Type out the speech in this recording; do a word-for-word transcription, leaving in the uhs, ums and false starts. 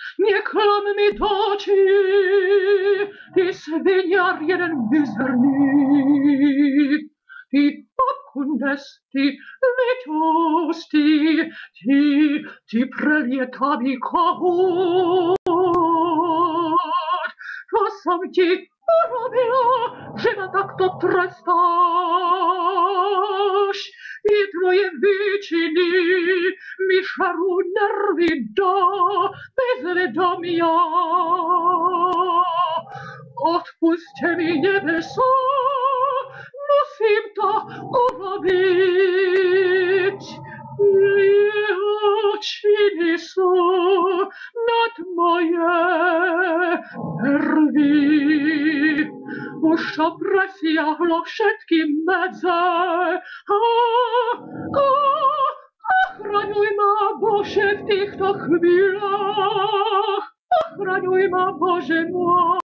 Nie klam mi toči, ty svinjar jeden mizerni, ty okundesti, vetosti, ty, ty prelietavi kohut, čo som ti urobila, že ma takto trestáš, i tvoje výčiny mi šarú nervy do bezvedomia. Odpuste mi nebesa, musím to urobiť. Jeho činy sú nad moje nervy. Už to presiahlo všetky medze. A, a, Ochraňuj ma, Bože, v týchto chvíľach. Ochraňuj ma, Bože môj.